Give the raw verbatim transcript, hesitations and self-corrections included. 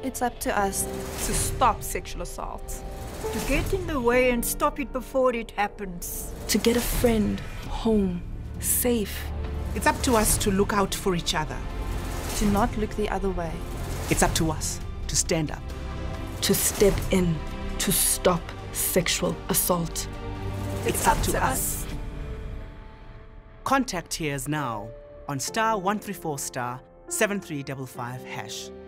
It's up to us to stop sexual assault. To get in the way and stop it before it happens. To get a friend home, safe. It's up to us to look out for each other. To not look the other way. It's up to us to stand up. To step in, to stop sexual assault. It's, it's up, up to, to us. us. Contact Tears now on star one three four star seven three five five hash.